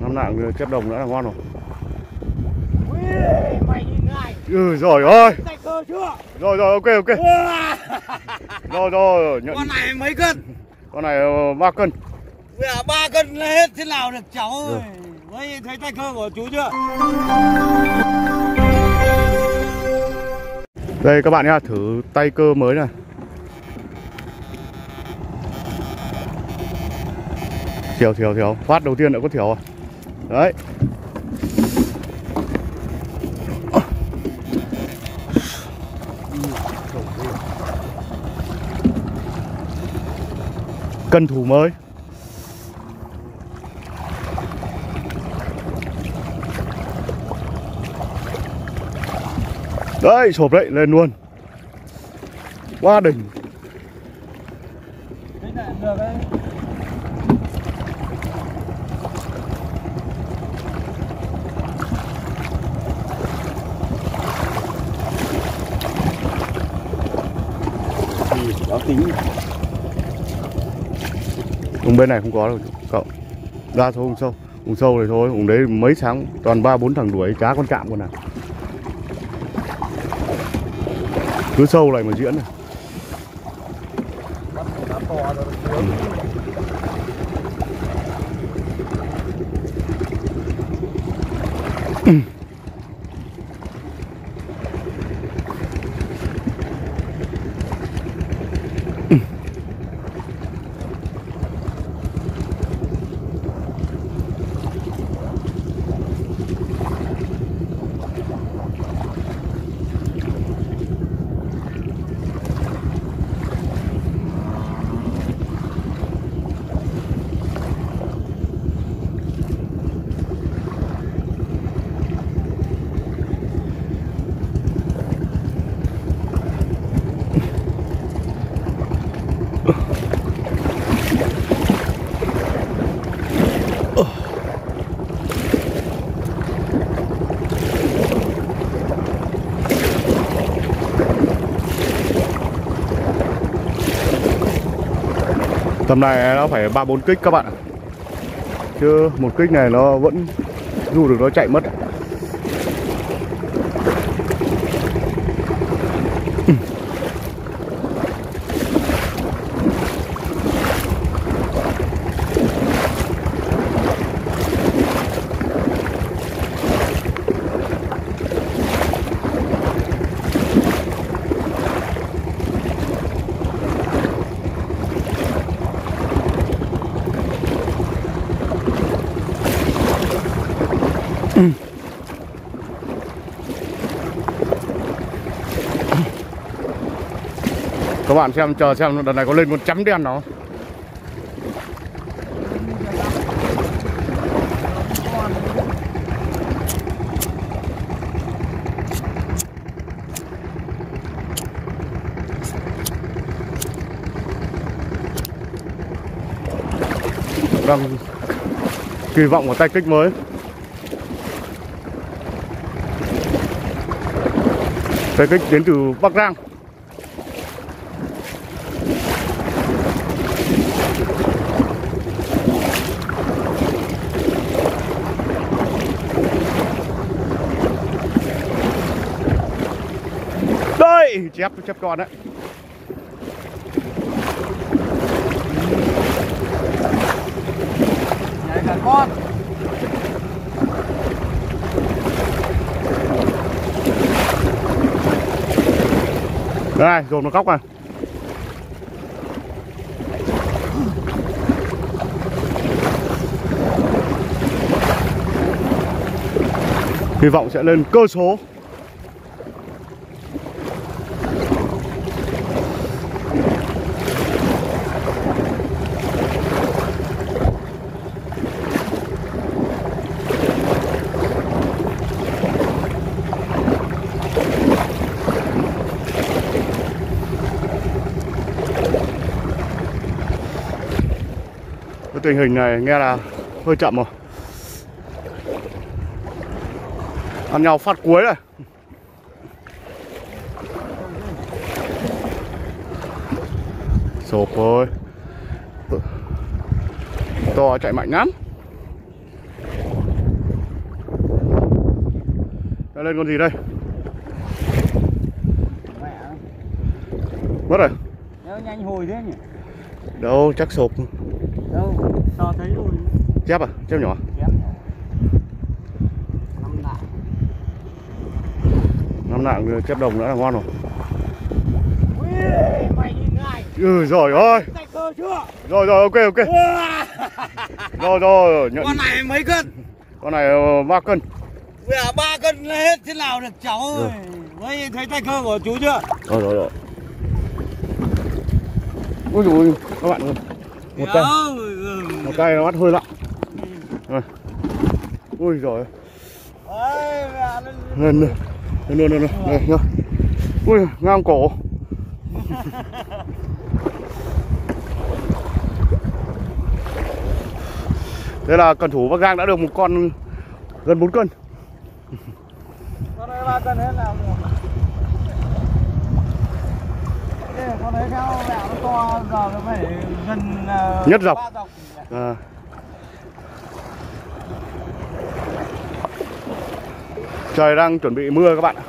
Năm nào chép đồng nữa là ngon rồi. Ui, mày nhìn này. Rồi ơi. Tay cơ chưa? Rồi ok. Rồi. Con này mấy cân? Con này 3 cân. Bây giờ 3 cân là hết thế nào được cháu ơi. Đấy, thấy tay cơ của chú chưa? Đây các bạn nhá, thử tay cơ mới này. Thiểu. Phát đầu tiên đã có thiểu rồi. Đấy. Cân thủ mới. Đấy, sộp đấy, lên luôn. Quá đỉnh. Đấy là được đấy. Đó tính. Vùng bên này không có đâu cậu. Ra số vùng sâu này thôi, vùng đấy mấy sáng toàn 3-4 thằng đuổi cá con chạm con nào. Cứ sâu này mà diễn này. Tầm này nó phải 3-4 kích các bạn ạ. Chứ một kích này nó vẫn dù được nó chạy mất. Các bạn xem, chờ xem đợt này có lên con chấm đen nó. Đang kỳ vọng của tay kích mới. Tay kích đến từ Bắc Giang. Đây, chép con đấy. Nhảy cả con. Đây, dồn vào góc này. Hy vọng sẽ lên cơ số. Cái tình hình này nghe là hơi chậm rồi. Ăn nhau phát cuối này. Sộp rồi. To chạy mạnh lắm. Lên con gì đây? Mẹ. Mất rồi. Nếu nhanh hồi thế nhỉ? Đâu chắc sộp. Đâu, sao thấy rồi. Chép à? Chép nhỏ. Chép nhỏ. 5 nạng. 5 nạng chép đồng nữa là ngon rồi. Ui, mày nhìn này. Rồi ơi. Tay cơ chưa? Rồi ok. Rồi nhận. Con này mấy cân? Con này 3 cân. Bây giờ 3 cân là hết thế nào được cháu ơi. Với thấy tay cơ của chú chưa? Rồi. Ui dồi các bạn ơi. Một tay nó bắt hơi nặng. Rồi. Ui giời. Lên đây nhá. Ui ngang cổ. Thế là cần thủ Bắc Giang đã được một con gần 4 cân. Con này 3 cân hết nào. Con đấy theo mẹ nó to giờ nó phải gần nhất dọc. 3 dọc. À. Trời đang chuẩn bị mưa các bạn ạ.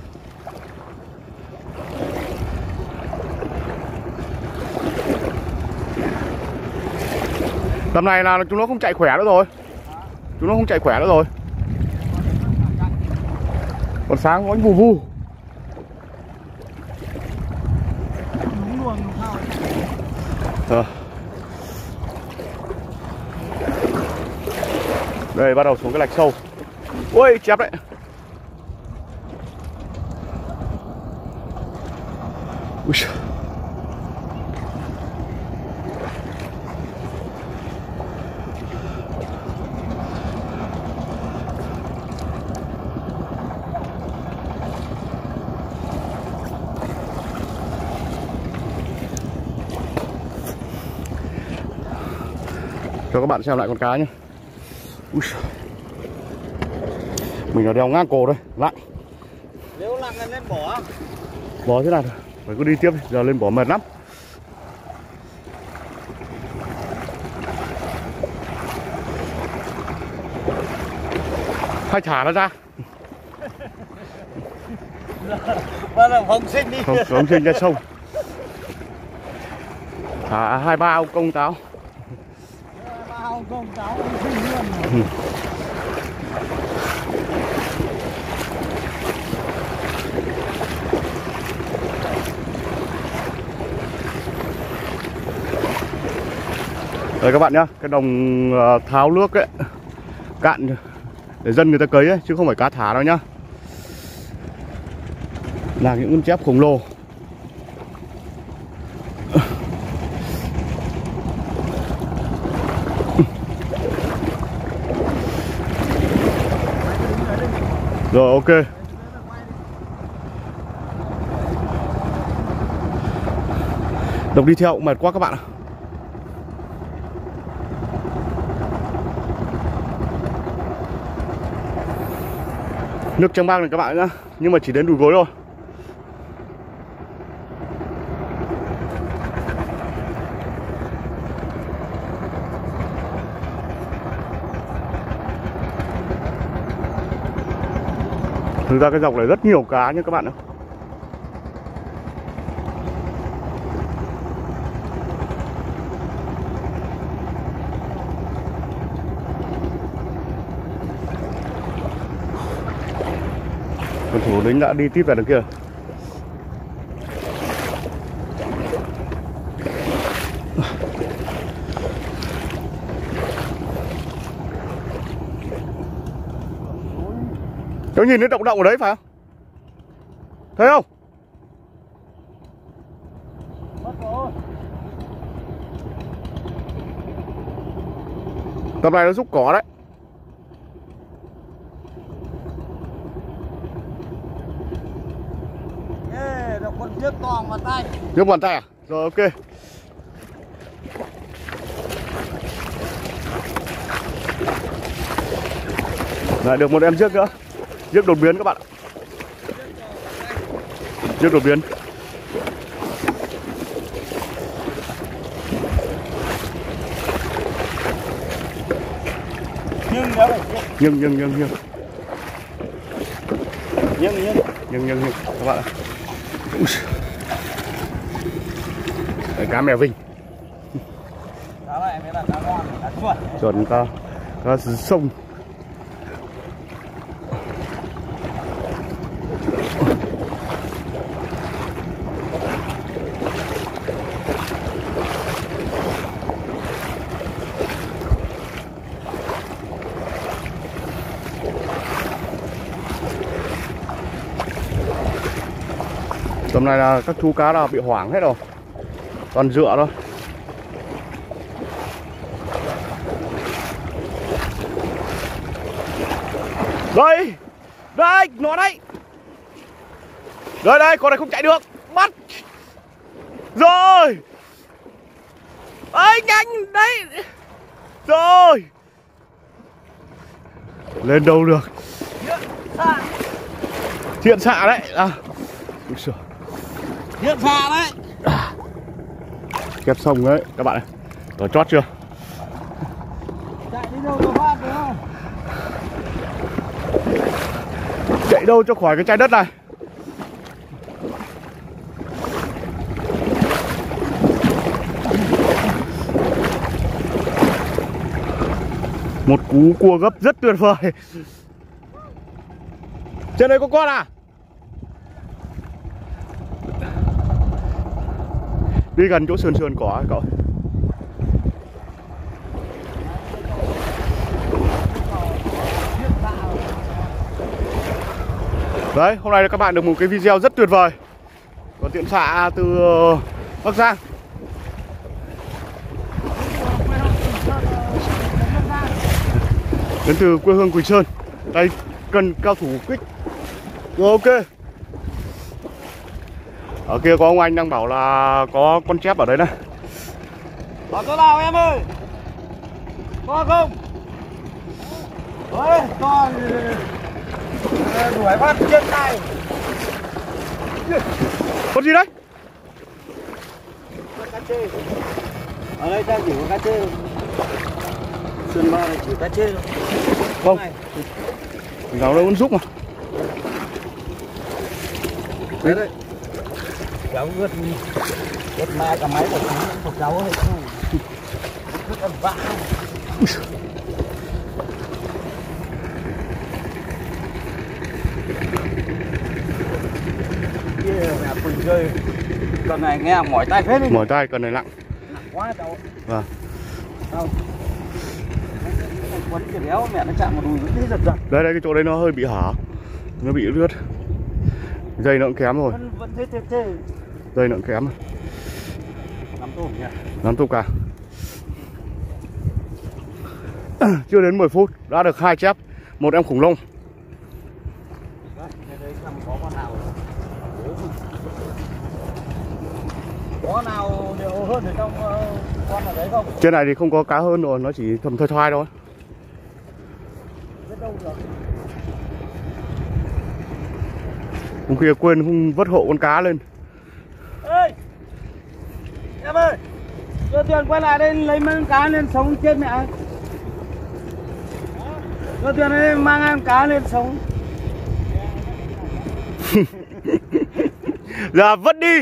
Tầm này là chúng nó không chạy khỏe nữa rồi. Chúng nó không chạy khỏe nữa rồi. Còn sáng có vù vù. Đúng luôn sao? Đây bắt đầu xuống cái lạch sâu. Ui chép đấy. Ui. Cho các bạn xem lại con cá nhé. Ui. Mình là đeo ngang cổ đây, lặng. Nếu lặng lên bỏ. Bỏ thế nào thôi. Phải cứ đi tiếp đi, giờ lên bỏ mệt lắm. Hay thả nó ra. Bắt đầu phóng sinh đi. Phóng sinh ra sông. Thả 2-3 ông công táo. 2-3 ông công táo phóng sinh luôn. Đây các bạn nhá, cái đồng tháo nước ấy cạn để dân người ta cấy ấy, chứ không phải cá thả đâu nhá. Là những con chép khổng lồ. Rồi ok. Đồng đi theo cũng mệt quá các bạn ạ. Nước trong băng này các bạn nhá, nhưng mà chỉ đến đùi gối thôi. Thực ra cái dọc này rất nhiều cá nhé các bạn ạ. Còn thủ lĩnh đã đi tiếp về đằng kia. Cháu nhìn thấy động động ở đấy phải không? Thấy không? Tầm này nó xúc cỏ đấy. Được con chiếc toàn vào tay. Nhấc bàn tay à? Rồi ok. Lại được một em rước nữa. Rước đột biến các bạn ạ. Rước đột biến. Nhưng nếu phải Nhưng Nhưng các bạn ạ. Đấy, cá mè Vinh. Cá này mới là cá ngon, cá chuẩn. Chuẩn cá sông. Tầm này là các chú cá là bị hoảng hết rồi, toàn dựa thôi. Đây, đây, nó đây. Đây, con này không chạy được. Bắt. Rồi. Ấy, nhanh, đấy. Rồi. Lên đâu được. Thiện xạ đấy. Thiện xạ đấy. Kẹp sông đấy, các bạn này. Rồi chót chưa? Chạy đi đâu cho phát đúng không? Chạy đâu cho khỏi cái trái đất này. Một cú cua gấp rất tuyệt vời. Trên đây có con à? Đi gần chỗ sườn cỏ cậu. Đấy, hôm nay các bạn được một cái video rất tuyệt vời. Còn tiện xạ từ Bắc Giang. Đến từ quê hương Quỳnh Sơn. Đây, cần cao thủ kích. Rồi, ok. Ở kia có ông anh đang bảo là có con chép ở đấy này. Có chỗ nào em ơi? Có không? Ôi, con đuổi phát trên này. Con gì đấy? Con cá chê. Ở đây ta chỉ có cá chê. Xuân Ba này chỉ cá chê thôi. Không. Gáo đâu vẫn giúp mà. Đấy đấy. Cháu vứt mai cả máy của cháu ấy. Rất là vã. Kia là Quỳnh chơi. Cần này nghe mỏi tay phết đi. Mỏi tay, cần này nặng. Nặng quá cháu. Vâng. Đâu. Quấn cái đéo mẹ nó chạm vào đùi nó giật giật. Đây cái chỗ đấy nó hơi bị hở. Nó bị lướt. Dây nó cũng kém rồi. Vẫn thế. Dây nó cũng kém rồi. 5 tôm nhỉ. 5 tôm cả. Chưa đến 10 phút đã được 2 chép, 1 em khủng long. Đây có con nào. Có nào nhiều hơn ở trong con ở đấy không? Trên này thì không có cá hơn rồi, nó chỉ thầm thoai thoai thôi. Biết đâu được. Hôm kia quên không vớt hộ con cá lên. Ê! Em ơi! Đưa tiền quay lại đây lấy mấy con cá lên sống chết mẹ. Đưa tiền đây mang em cá lên sống. Giờ vứt đi.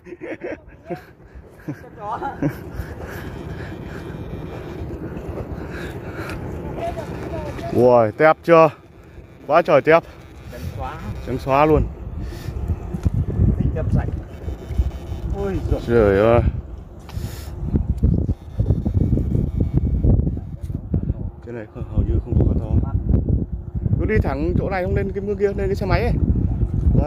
Ui, tép chưa? Quá trời tép. Trắng xóa luôn. Tép sạch. Ôi giời. Trời ơi. Trên này hầu như không có cá to. Cứ đi thẳng chỗ này không lên cái mương kia, lên cái xe máy ấy. Đó.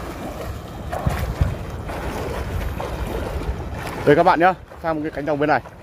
Đây các bạn nhá, sang một cái cánh đồng bên này.